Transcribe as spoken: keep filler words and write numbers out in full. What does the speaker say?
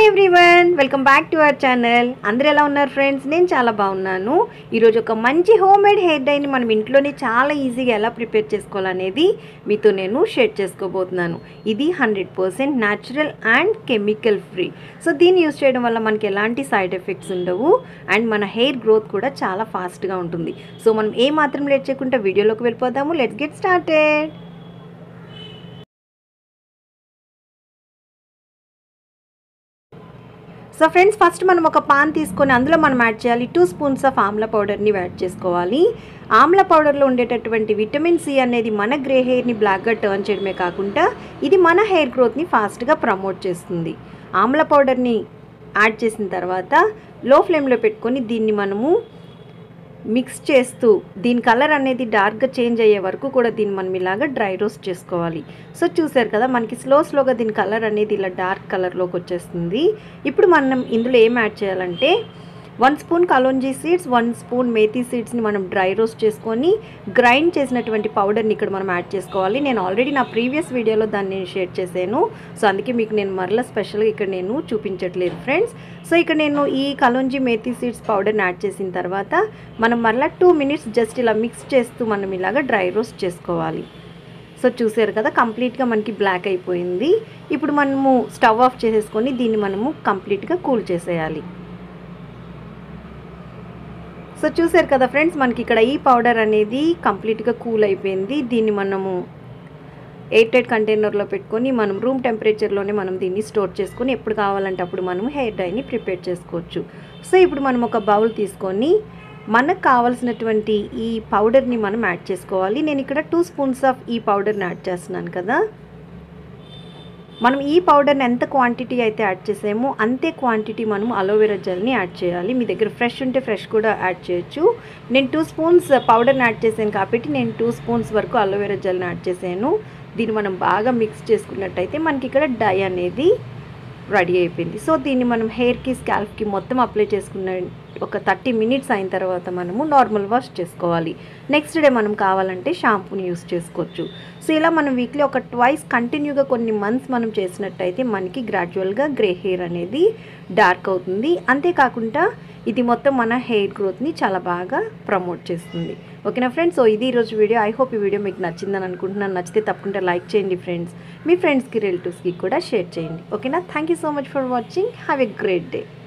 Everyone, welcome back to our channel. అందరూ ఎలా ఉన్నారు ఫ్రెండ్స్? నేను చాలా బాగున్నాను. ఈరోజు ఒక మంచి హోమ్ మేడ్ హెయిర్ డైని మనం ఇంట్లోనే చాలా ఈజీగా ఎలా ప్రిపేర్ చేసుకోవాలనేది మీతో నేను షేర్ చేసుకోబోతున్నాను. ఇది hundred percent natural and chemical free. So దీన్ని యూస్ చేయడం వల్ల మనకి ఎలాంటి సైడ్ ఎఫెక్ట్స్ ఉండవు అండ్ మన హెయిర్ గ్రోత్ కూడా చాలా ఫాస్ట్గా ఉంటుంది. సో మనం ఏ మాత్రం లేట్ చేయకుండా వీడియోలోకి వెళ్ళిపోదాము. Let's get started. So friends, first మనం ఒక పాన్ తీసుకొని అందులో మనం యాడ్ చేయాలి టూ స్పూన్స్ ఆఫ్ ఆమ్లా పౌడర్ని యాడ్ చేసుకోవాలి. ఆమ్లా పౌడర్లో ఉండేటటువంటి విటమిన్ సి అనేది మన గ్రే హెయిర్ని బ్లాక్గా టర్న్ చేయడమే కాకుండా ఇది మన హెయిర్ గ్రోత్ని ఫాస్ట్గా ప్రమోట్ చేస్తుంది. ఆమ్లా పౌడర్ని యాడ్ చేసిన తర్వాత లో ఫ్లేమ్లో పెట్టుకొని దీన్ని మనము మిక్స్ చేస్తూ దీని కలర్ అనేది డార్క్గా చేంజ్ అయ్యే వరకు కూడా దీన్ని మనం ఇలాగా డ్రై రోస్ట్ చేసుకోవాలి. సో చూసారు కదా, మనకి స్లో స్లోగా దీని కలర్ అనేది ఇలా డార్క్ కలర్లోకి వచ్చేస్తుంది. ఇప్పుడు మనం ఇందులో ఏం యాడ్ చేయాలంటే one spoon kalonji seeds, one spoon methi సీడ్స్ని మనం డ్రై రోస్ట్ చేసుకొని గ్రైండ్ చేసినటువంటి పౌడర్ని ఇక్కడ మనం యాడ్ చేసుకోవాలి. నేను ఆల్రెడీ నా ప్రీవియస్ వీడియోలో దాన్ని నేను షేర్ చేశాను. సో అందుకే మీకు నేను మరలా స్పెషల్గా ఇక్కడ నేను చూపించట్లేదు ఫ్రెండ్స్. సో ఇక్కడ నేను ఈ కలోంజీ మేథీ సీడ్స్ పౌడర్ని యాడ్ చేసిన తర్వాత మనం మరలా టూ మినిట్స్ జస్ట్ ఇలా మిక్స్ చేస్తూ మనం ఇలాగ డ్రై రోస్ట్ చేసుకోవాలి. సో చూసారు కదా, కంప్లీట్గా మనకి బ్లాక్ అయిపోయింది. ఇప్పుడు మనము స్టవ్ ఆఫ్ చేసేసుకొని దీన్ని మనము కంప్లీట్గా కూల్ చేసేయాలి. సో చూసారు కదా ఫ్రెండ్స్, మనకి ఇక్కడ ఈ పౌడర్ అనేది కంప్లీట్గా కూల్ అయిపోయింది. దీన్ని మనము ఎయిర్ టైట్ కంటైనర్లో పెట్టుకొని మనం రూమ్ టెంపరేచర్లోనే మనం దీన్ని స్టోర్ చేసుకొని ఎప్పుడు కావాలంటే అప్పుడు మనం హెయిర్ డైని ప్రిపేర్ చేసుకోవచ్చు. సో ఇప్పుడు మనం ఒక బౌల్ తీసుకొని మనకు కావాల్సినటువంటి ఈ పౌడర్ని మనం యాడ్ చేసుకోవాలి. నేను ఇక్కడ టూ స్పూన్స్ ఆఫ్ ఈ పౌడర్ని యాడ్ చేస్తున్నాను కదా. మనం ఈ పౌడర్ని ఎంత క్వాంటిటీ అయితే యాడ్ చేసామో అంతే క్వాంటిటీ మనం అలోవెరా జెల్ని యాడ్ చేయాలి. మీ దగ్గర ఫ్రెష్ ఉంటే ఫ్రెష్ కూడా యాడ్ చేయొచ్చు. నేను టూ స్పూన్స్ పౌడర్ని యాడ్ చేశాను కాబట్టి నేను టూ స్పూన్స్ వరకు అలోవెరా జెల్ని యాడ్ చేశాను. దీన్ని మనం బాగా మిక్స్ చేసుకున్నట్టయితే మనకి ఇక్కడ డై అనేది రెడీ అయిపోయింది. సో దీన్ని మనం హెయిర్కి, స్కాల్ప్కి మొత్తం అప్లై చేసుకున్న ఒక థర్టీ మినిట్స్ అయిన తర్వాత మనము నార్మల్ వాష్ చేసుకోవాలి. నెక్స్ట్ డే మనం కావాలంటే షాంపూని యూస్ చేసుకోవచ్చు. సో ఇలా మనం వీక్లీ ఒక ట్వైస్ కంటిన్యూగా కొన్ని మంత్స్ మనం చేసినట్టయితే మనకి గ్రాడ్యువల్గా గ్రే హెయిర్ అనేది డార్క్ అవుతుంది. అంతేకాకుండా ఇది మొత్తం మన హెయిర్ గ్రోత్ని చాలా బాగా ప్రమోట్ చేస్తుంది. ఓకేనా ఫ్రెండ్స్? సో ఇది ఈరోజు వీడియో. ఐ హోప్ ఈ వీడియో మీకు నచ్చిందని అనుకుంటున్నాను. నచ్చితే తప్పకుండా లైక్ చేయండి ఫ్రెండ్స్. మీ ఫ్రెండ్స్కి, రిలేటివ్స్కి కూడా షేర్ చేయండి. ఓకేనా? Thank you so much for watching. Have a great day.